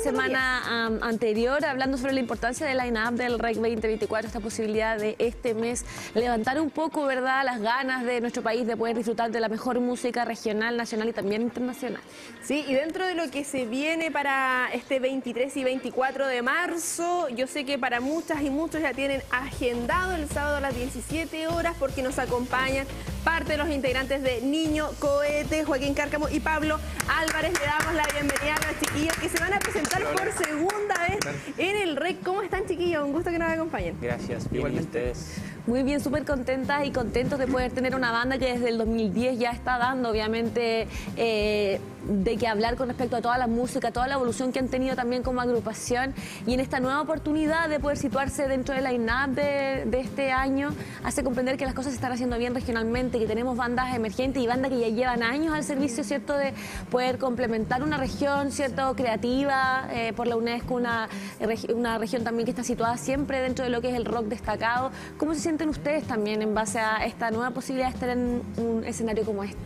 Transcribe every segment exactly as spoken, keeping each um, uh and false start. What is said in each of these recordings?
semana um, anterior, hablando sobre la importancia del line-up del R E C veinte veinticuatro, esta posibilidad de este mes levantar un poco, ¿verdad?, las ganas de nuestro país de poder disfrutar de la mejor música regional, nacional y también internacional. Sí, y dentro de lo que se viene para este veintitrés y veinticuatro de marzo, yo sé que para muchas y muchos ya tienen agendado el sábado a las diecisiete horas porque nos acompañan parte de los integrantes de Niño Cohete, Joaquín Cárcamo y Pablo Álvarez. Le damos la bienvenida a los chiquillos que se van a presentar por segunda vez en el R E C. ¿Cómo están, chiquillos? Un gusto que nos acompañen. Gracias, bien, ¿y ustedes? Muy bien, súper contentas y contentos de poder tener una banda que desde el dos mil diez ya está dando, obviamente, eh, de qué hablar con respecto a toda la música, toda la evolución que han tenido también como agrupación, y en esta nueva oportunidad de poder situarse dentro del line-up de, de este año, hace comprender que las cosas se están haciendo bien regionalmente, que tenemos bandas emergentes y bandas que ya llevan años al servicio, ¿cierto?, de poder complementar una región, ¿cierto?, creativa, eh, por la UNESCO, una, una región también que está situada siempre dentro de lo que es el rock destacado. ¿Cómo se sienten ustedes también en base a esta nueva posibilidad de estar en un escenario como este?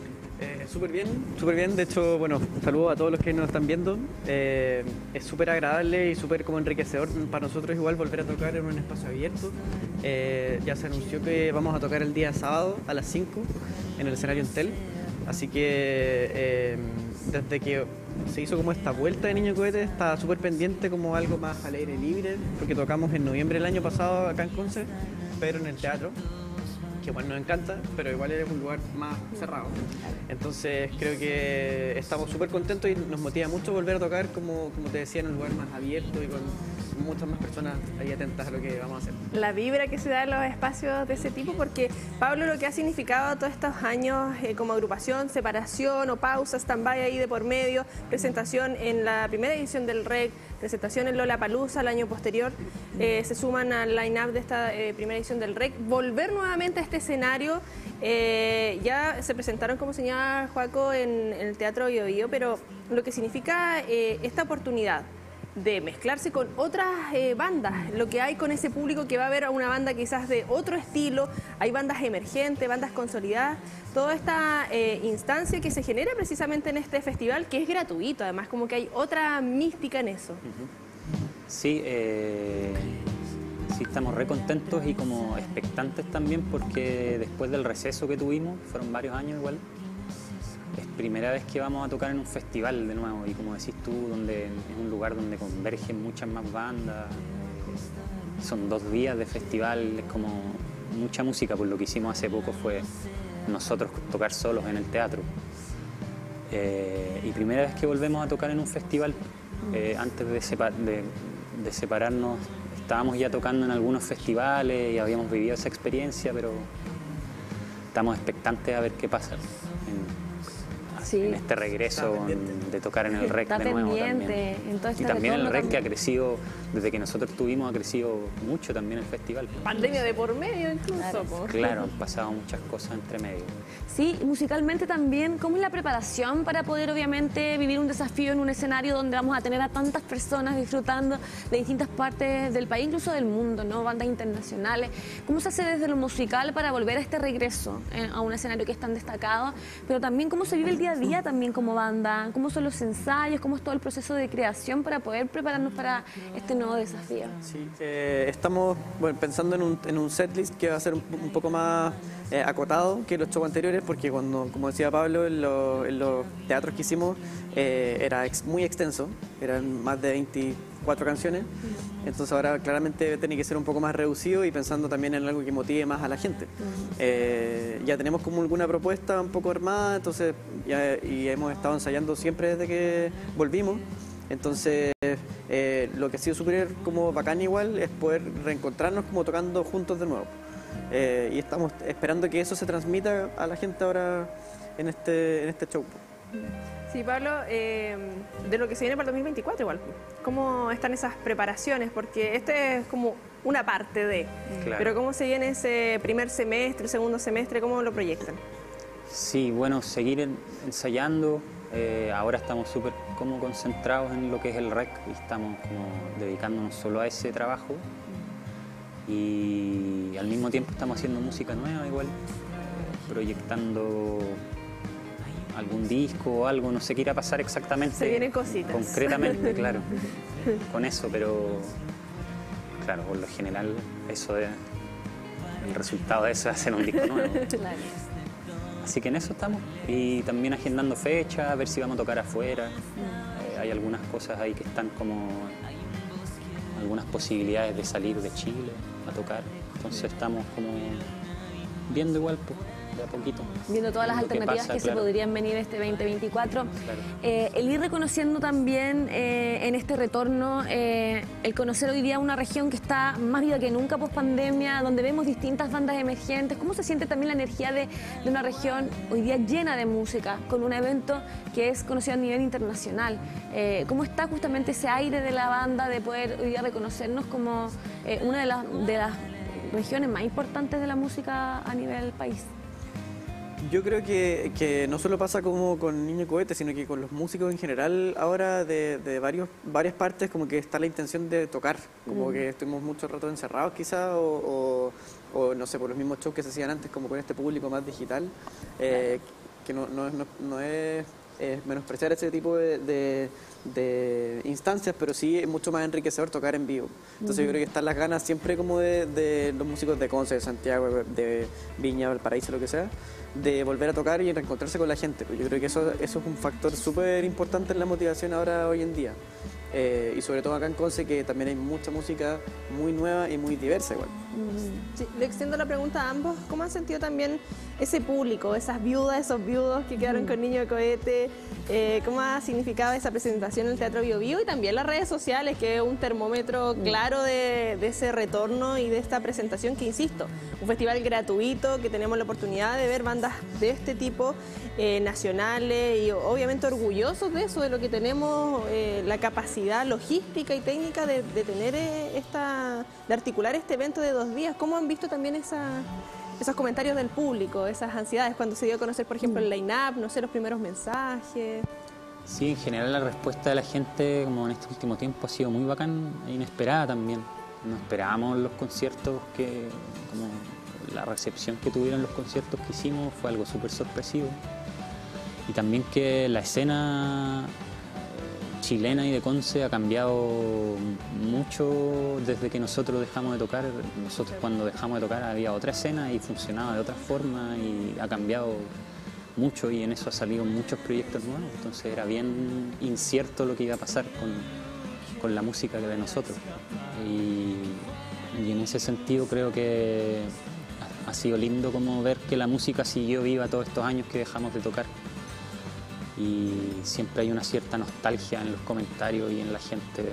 Eh, súper bien, súper bien. De hecho, bueno, saludo a todos los que nos están viendo. Eh, es súper agradable y súper como enriquecedor para nosotros igual volver a tocar en un espacio abierto. Eh, ya se anunció que vamos a tocar el día sábado a las cinco en el escenario Entel. Así que eh, desde que se hizo como esta vuelta de Niño Cohete, está súper pendiente como algo más al aire libre, porque tocamos en noviembre del año pasado acá en Conce, pero en el teatro, que igual nos encanta, pero igual es un lugar más cerrado. Entonces creo que estamos súper contentos y nos motiva mucho volver a tocar, como, como te decía, en un lugar más abierto y con muchas más personas ahí atentas a lo que vamos a hacer. La vibra que se da en los espacios de ese tipo, porque Pablo, lo que ha significado todos estos años eh, como agrupación, separación o pausa, stand-by ahí de por medio, presentación en la primera edición del R E C, presentación en Lollapalooza el año posterior, eh, se suman al line-up de esta eh, primera edición del R E C, volver nuevamente a este escenario. Eh, ya se presentaron, como señala Joaco, en, en el Teatro Bio Bio, pero lo que significa eh, esta oportunidad de mezclarse con otras eh, bandas, lo que hay con ese público que va a ver a una banda quizás de otro estilo, hay bandas emergentes, bandas consolidadas, toda esta eh, instancia que se genera precisamente en este festival, que es gratuito, además como que hay otra mística en eso. Sí, eh, sí estamos re contentos y como expectantes también, porque después del receso que tuvimos, fueron varios años igual, es primera vez que vamos a tocar en un festival de nuevo, y como decís tú, donde es un lugar donde convergen muchas más bandas. Son dos días de festival, es como mucha música, por lo que hicimos hace poco fue nosotros tocar solos en el teatro. Eh, y primera vez que volvemos a tocar en un festival. Eh, antes de, sepa de, de separarnos estábamos ya tocando en algunos festivales y habíamos vivido esa experiencia, pero estamos expectantes a ver qué pasa en, Sí. en este regreso de tocar en el R E C Está de nuevo pendiente, también. Entonces, y también el R E C también. que ha crecido, desde que nosotros estuvimos, ha crecido mucho también el festival. Pandemia de por medio incluso. Claro, claro, han pasado muchas cosas entre medio. Sí, musicalmente también, ¿cómo es la preparación para poder obviamente vivir un desafío en un escenario donde vamos a tener a tantas personas disfrutando de distintas partes del país, incluso del mundo, ¿no? Bandas internacionales. ¿Cómo se hace desde lo musical para volver a este regreso eh, a un escenario que es tan destacado? Pero también cómo se vive el día a día también como banda, cómo son los ensayos, cómo es todo el proceso de creación para poder prepararnos para este nuevo desafío. Sí, eh, estamos bueno, pensando en un, en un setlist que va a ser un, un poco más eh, acotado que los shows anteriores, porque cuando, como decía Pablo, en, lo, en los teatros que hicimos eh, era ex, muy extenso, eran más de veinticuatro canciones, entonces ahora claramente tiene que ser un poco más reducido y pensando también en algo que motive más a la gente. Eh, ya tenemos como alguna propuesta un poco armada, entonces ya, y hemos estado ensayando siempre desde que volvimos, entonces eh, lo que ha sido súper como bacán igual es poder reencontrarnos como tocando juntos de nuevo. Eh, y estamos esperando que eso se transmita a la gente ahora en este, en este show. Sí, Pablo, eh, de lo que se viene para el dos mil veinticuatro igual, ¿cómo están esas preparaciones? Porque este es como una parte de, claro. Pero ¿cómo se viene ese primer semestre, segundo semestre, cómo lo proyectan? Sí, bueno, seguir en, ensayando, eh, ahora estamos súper como concentrados en lo que es el R E C y estamos como dedicándonos solo a ese trabajo. Y al mismo tiempo estamos haciendo música nueva igual, proyectando algún disco o algo, no sé qué irá a pasar exactamente. Se vienen cositas. Concretamente, claro, con eso, pero claro, por lo general eso de, el resultado de eso es hacer un disco nuevo. Claro. Así que en eso estamos. Y también agendando fechas, a ver si vamos a tocar afuera. Eh, hay algunas cosas ahí que están como algunas posibilidades de salir de Chile a tocar. Entonces estamos como viendo igual, pues, de a poquito. Viendo todas las Lo que alternativas que, pasa, se claro. podrían venir este veinte veinticuatro. Claro. Eh, el ir reconociendo también eh, en este retorno, eh, el conocer hoy día una región que está más viva que nunca post pandemia, donde vemos distintas bandas emergentes. ¿Cómo se siente también la energía de, de una región hoy día llena de música, con un evento que es conocido a nivel internacional? Eh, ¿Cómo está justamente ese aire de la banda de poder hoy día reconocernos como eh, una de las, de las regiones más importantes de la música a nivel país? Yo creo que, que no solo pasa como con Niño Cohete, sino que con los músicos en general ahora de, de varios, varias partes como que está la intención de tocar, como mm. que estuvimos mucho rato encerrados quizás o, o, o no sé, por los mismos shows que se hacían antes como con este público más digital, eh, que no, no, no, no es eh, menospreciar ese tipo de, de, de instancias, pero sí es mucho más enriquecedor tocar en vivo. Entonces mm. yo creo que están las ganas siempre como de, de los músicos de Conce, de Santiago, de Viña, Valparaíso, lo que sea, de volver a tocar y reencontrarse con la gente. Yo creo que eso, eso es un factor súper importante en la motivación ahora hoy en día. Eh, y sobre todo acá en Conce, que también hay mucha música muy nueva y muy diversa igual. Sí, le extiendo la pregunta a ambos. ¿Cómo han sentido también ese público, esas viudas, esos viudos que quedaron con Niño Cohete? Eh, ¿Cómo ha significado esa presentación en el Teatro Bio Bio? Y también las redes sociales, que es un termómetro claro de, de ese retorno y de esta presentación que, insisto, un festival gratuito, que tenemos la oportunidad de ver bandas de este tipo, eh, nacionales, y obviamente orgullosos de eso, de lo que tenemos, eh, la capacidad logística y técnica de, de tener eh, esta, de articular este evento de dos días. ¿Cómo han visto también esa, esos comentarios del público, esas ansiedades cuando se dio a conocer, por ejemplo, el line-up, no sé, los primeros mensajes? Sí, en general la respuesta de la gente, como en este último tiempo, ha sido muy bacán e inesperada también. No esperábamos los conciertos, que como la recepción que tuvieron los conciertos que hicimos fue algo súper sorpresivo. Y también que la escena chilena y de Conce ha cambiado mucho desde que nosotros dejamos de tocar. Nosotros cuando dejamos de tocar había otra escena y funcionaba de otra forma y ha cambiado mucho, y en eso ha salido muchos proyectos nuevos. Entonces era bien incierto lo que iba a pasar con, con la música de nosotros. Y, y en ese sentido creo que ha, ha sido lindo como ver que la música siguió viva todos estos años que dejamos de tocar. Y siempre hay una cierta nostalgia en los comentarios y en la gente de,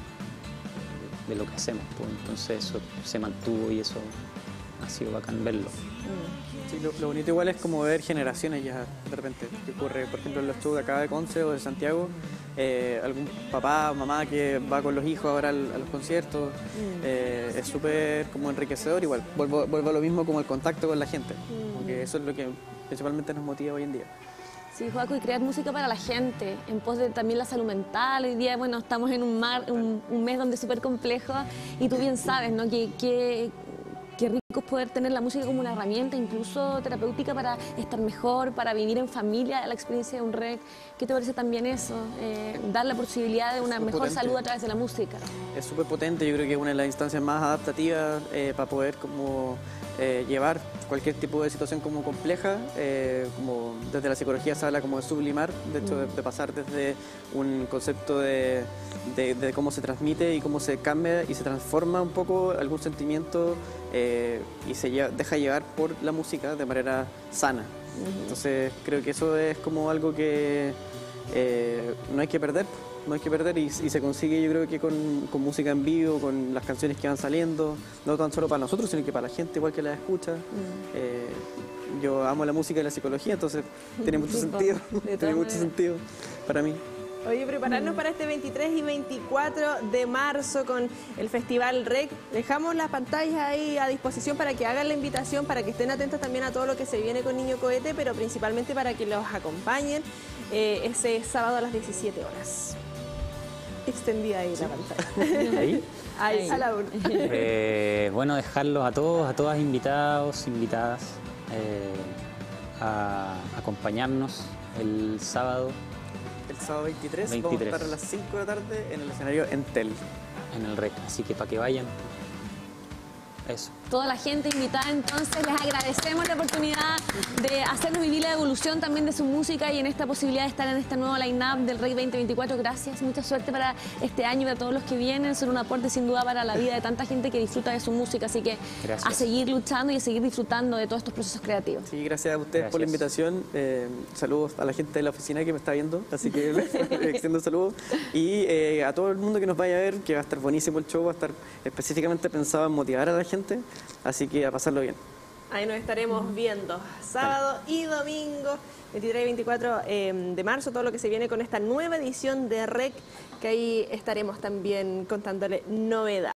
de lo que hacemos, pues. Entonces eso se mantuvo y eso ha sido bacán verlo. Sí, lo, lo bonito igual es como ver generaciones ya de repente, que ocurre, por ejemplo, en los shows de acá de Conce o de Santiago, eh, algún papá o mamá que va con los hijos ahora al, a los conciertos, mm. eh, es súper como enriquecedor igual, vuelvo, vuelvo a lo mismo como el contacto con la gente, mm. porque eso es lo que principalmente nos motiva hoy en día. Sí, Joaco, y crear música para la gente, en pos de también la salud mental. Hoy día, bueno, estamos en un, mar, un, un mes donde es súper complejo, y tú bien sabes, ¿no?, que, que, que rico es poder tener la música como una herramienta, incluso terapéutica, para estar mejor, para vivir en familia la experiencia de un rec. ¿Qué te parece también eso? Eh, dar la posibilidad de una mejor potente. salud a través de la música. Es súper potente, yo creo que es una de las instancias más adaptativas eh, para poder como eh, llevar cualquier tipo de situación como compleja, eh, como desde la psicología se habla como de sublimar, de hecho de, de pasar desde un concepto de, de, de cómo se transmite y cómo se cambia y se transforma un poco algún sentimiento eh, y se lleva, deja llevar por la música de manera sana. Uh-huh. Entonces creo que eso es como algo que eh, no hay que perder. No hay que perder y, y se consigue, yo creo que con, con música en vivo, con las canciones que van saliendo, no tan solo para nosotros, sino que para la gente igual que la escucha. Mm. Eh, yo amo la música y la psicología, entonces tiene mucho sí, sentido, tiene mucho sentido para mí. Oye, prepararnos mm. para este veintitrés y veinticuatro de marzo con el Festival Rec. Dejamos las pantallas ahí a disposición para que hagan la invitación, para que estén atentos también a todo lo que se viene con Niño Cohete, pero principalmente para que los acompañen eh, ese sábado a las diecisiete horas. Extendida ahí la pantalla. ¿Ahí? Ahí, ahí. A la una. Eh, bueno, dejarlos a todos, a todas invitados, invitadas, eh, a acompañarnos el sábado El sábado veintitrés, veintitrés. vamos a estar a las cinco de la tarde en el escenario Entel. en el R E C, así que para que vayan. Eso. Toda la gente invitada, entonces les agradecemos la oportunidad de hacernos vivir la evolución también de su música y en esta posibilidad de estar en esta nueva line-up del R E C veinte veinticuatro. Gracias, mucha suerte para este año y para todos los que vienen. Son un aporte sin duda para la vida de tanta gente que disfruta de su música, así que Gracias. a seguir luchando y a seguir disfrutando de todos estos procesos creativos. Sí, gracias a ustedes por la Gracias. invitación. Eh, saludos a la gente de la oficina que me está viendo, así que le extiendo saludos. Y eh, a todo el mundo que nos vaya a ver, que va a estar buenísimo el show, va a estar específicamente pensado en motivar a la gente, así que a pasarlo bien. Ahí nos estaremos viendo sábado y domingo, veintitrés y veinticuatro eh, de marzo, todo lo que se viene con esta nueva edición de R E C, que ahí estaremos también contándole novedades.